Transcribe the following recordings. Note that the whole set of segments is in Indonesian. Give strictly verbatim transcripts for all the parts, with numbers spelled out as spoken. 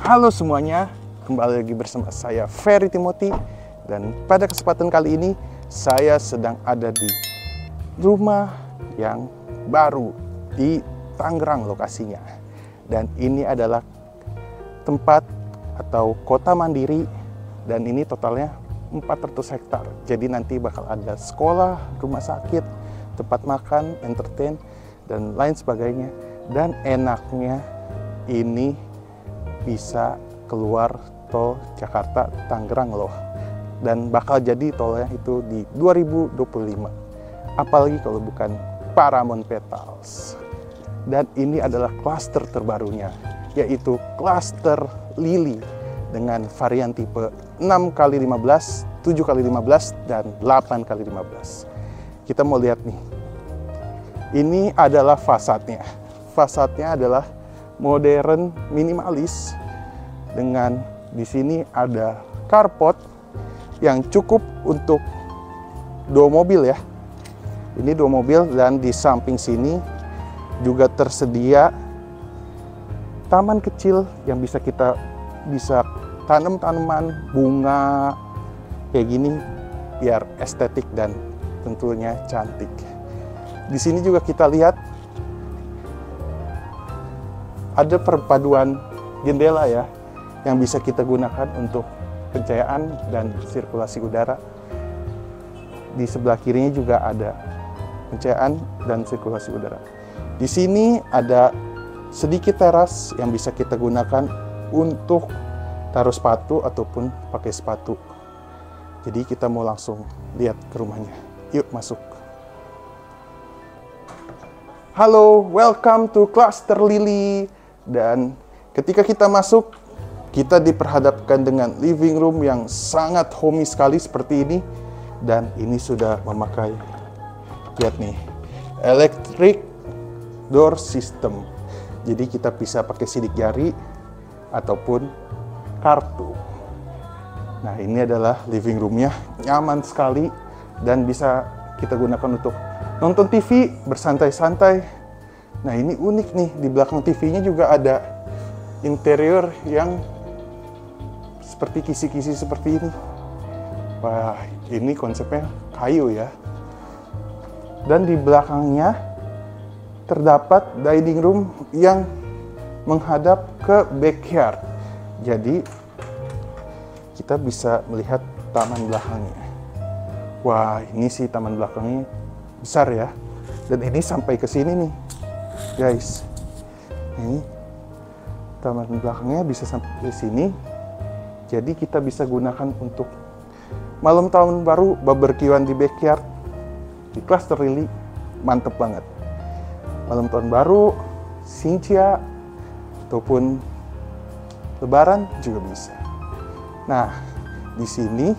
Halo semuanya, kembali lagi bersama saya Ferry Timothy. Dan pada kesempatan kali ini saya sedang ada di rumah yang baru di Tangerang lokasinya. Dan ini adalah tempat atau kota mandiri, dan ini totalnya empat ratus hektar. Jadi nanti bakal ada sekolah, rumah sakit, tempat makan, entertain, dan lain sebagainya. Dan enaknya ini bisa keluar tol Jakarta Tangerang loh, dan bakal jadi tolnya itu di dua ribu dua puluh lima, apalagi kalau bukan Paramount Petals. Dan ini adalah klaster terbarunya, yaitu klaster Lily dengan varian tipe enam kali lima belas, tujuh kali lima belas, dan delapan kali lima belas. Kita mau lihat nih, ini adalah fasadnya. Fasadnya adalah modern minimalis, dengan di sini ada carport yang cukup untuk dua mobil ya. Ini dua mobil, dan di samping sini juga tersedia taman kecil yang bisa kita bisa tanam tanaman bunga kayak gini biar estetik dan tentunya cantik. Di sini juga kita lihat ada perpaduan jendela ya, yang bisa kita gunakan untuk pencahayaan dan sirkulasi udara. Di sebelah kirinya juga ada pencahayaan dan sirkulasi udara. Di sini ada sedikit teras yang bisa kita gunakan untuk taruh sepatu ataupun pakai sepatu. Jadi kita mau langsung lihat ke rumahnya. Yuk masuk. Halo, welcome to Cluster Lily. Dan ketika kita masuk, kita diperhadapkan dengan living room yang sangat homey sekali seperti ini. Dan ini sudah memakai, lihat nih, electric door system. Jadi kita bisa pakai sidik jari ataupun kartu. Nah, ini adalah living roomnya, nyaman sekali dan bisa kita gunakan untuk nonton T V bersantai-santai. Nah, ini unik nih, di belakang T V-nya juga ada interior yang seperti kisi-kisi seperti ini. Wah, ini konsepnya kayu ya. Dan di belakangnya terdapat dining room yang menghadap ke backyard. Jadi kita bisa melihat taman belakangnya. Wah, ini sih taman belakangnya besar ya. Dan ini sampai ke sini nih, guys. Ini taman belakangnya bisa sampai ke sini. Jadi kita bisa gunakan untuk malam tahun baru, barbekyuan di backyard, di Cluster Lily, mantep banget. Malam tahun baru, Xinjia, ataupun Lebaran juga bisa. Nah, di sini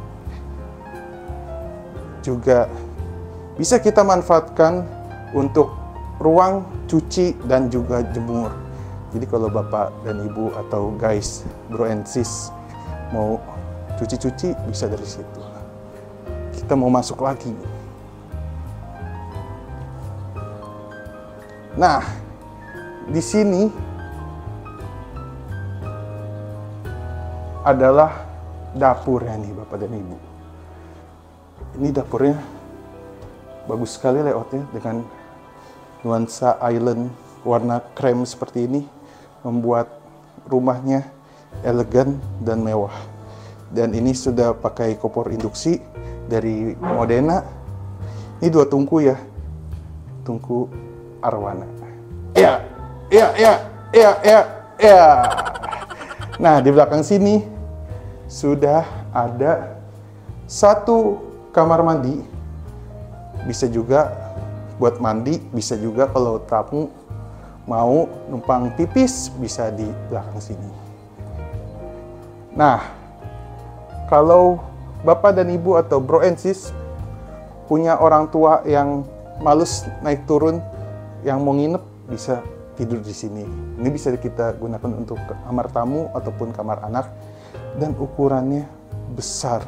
juga bisa kita manfaatkan untuk ruang cuci dan juga jemur. Jadi kalau bapak dan ibu atau guys, bro and sis mau cuci-cuci bisa dari situ. Kita mau masuk lagi. Nah, di sini adalah dapurnya nih bapak dan ibu. Ini dapurnya bagus sekali layoutnya dengan nuansa island warna krem seperti ini, membuat rumahnya elegan dan mewah. Dan ini sudah pakai kompor induksi dari Modena. Ini dua tungku ya, tungku arwana. Ya, ya, ya, ya, ya, ya. Nah, di belakang sini sudah ada satu kamar mandi. Bisa juga buat mandi, bisa juga kalau tamu mau numpang pipis, bisa di belakang sini. Nah, kalau bapak dan ibu atau bro and sis punya orang tua yang males naik turun, yang mau nginep, bisa tidur di sini. Ini bisa kita gunakan untuk kamar tamu ataupun kamar anak, dan ukurannya besar.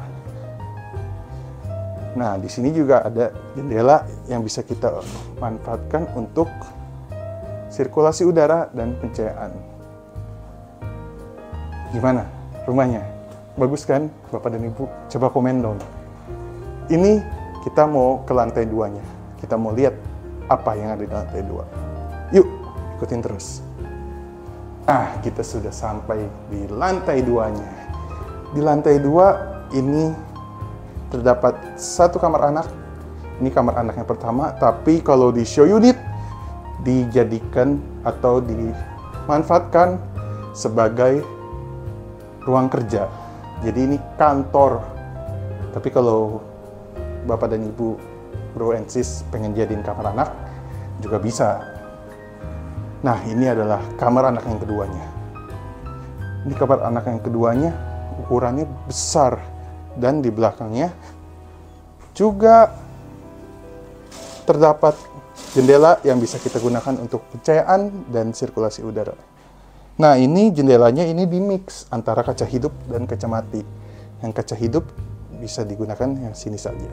Nah, di sini juga ada jendela yang bisa kita manfaatkan untuk sirkulasi udara dan pencahayaan. Gimana rumahnya? Bagus kan Bapak dan Ibu? Coba komen dong. Ini kita mau ke lantai duanya. Kita mau lihat apa yang ada di lantai dua. Yuk, ikutin terus. Nah, kita sudah sampai di lantai duanya. Di lantai dua ini terdapat satu kamar anak. Ini kamar anak yang pertama, tapi kalau di show unit dijadikan atau dimanfaatkan sebagai ruang kerja. Jadi ini kantor. Tapi kalau Bapak dan Ibu, Bro and Sis pengen jadiin kamar anak, juga bisa. Nah, ini adalah kamar anak yang keduanya. Ini kamar anak yang keduanya, ukurannya besar. Dan di belakangnya juga terdapat jendela yang bisa kita gunakan untuk pencahayaan dan sirkulasi udara. Nah, ini jendelanya ini dimix antara kaca hidup dan kaca mati. Yang kaca hidup bisa digunakan yang sini saja.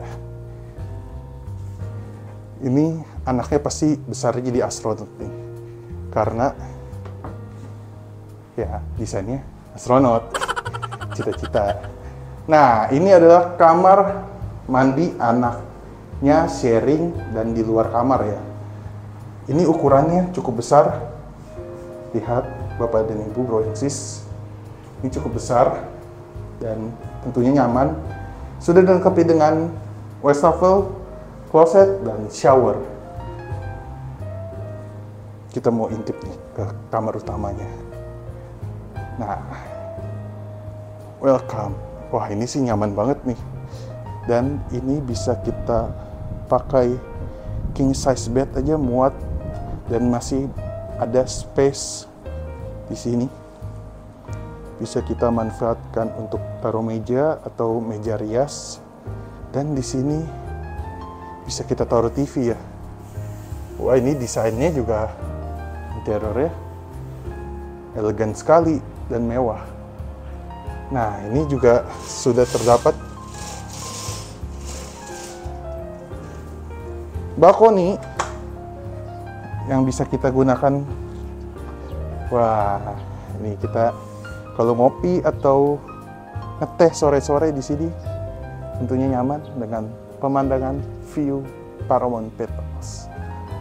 Ini anaknya pasti besarnya jadi astronot nih. Karena ya desainnya astronot. Cita-cita. Nah, ini adalah kamar mandi anaknya sharing dan di luar kamar ya. Ini ukurannya cukup besar. Lihat Bapak dan Ibu, Bro and Sis, ini cukup besar dan tentunya nyaman. Sudah dilengkapi dengan wastafel, closet, dan shower. Kita mau intip nih ke kamar utamanya. Nah, welcome. Wah, ini sih nyaman banget nih. Dan ini bisa kita pakai king size bed aja muat dan masih ada space di sini. Bisa kita manfaatkan untuk taruh meja atau meja rias. Dan di sini bisa kita taruh T V ya. Wah, ini desainnya juga interiornya elegan sekali dan mewah. Nah, ini juga sudah terdapat balkoni yang bisa kita gunakan. Wah, ini kita kalau ngopi atau ngeteh sore-sore di sini tentunya nyaman dengan pemandangan view Paramount Petals.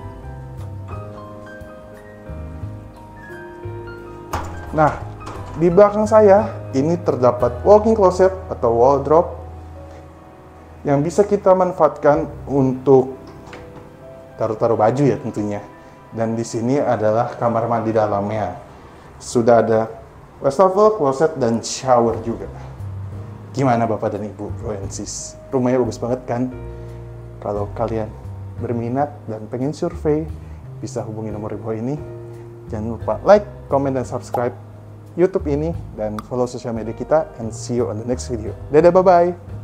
Nah, di belakang saya ini terdapat walk-in closet atau wardrobe yang bisa kita manfaatkan untuk taruh-taruh baju ya tentunya. Dan di sini adalah kamar mandi dalamnya. Sudah ada wastafel, closet, dan shower juga. Gimana Bapak dan Ibu, Bro and Sis? Rumahnya bagus banget kan? Kalau kalian berminat dan pengen survei, bisa hubungi nomor di bawah ini. Jangan lupa like, comment, dan subscribe YouTube ini. Dan follow sosial media kita. And see you on the next video. Dadah, bye-bye!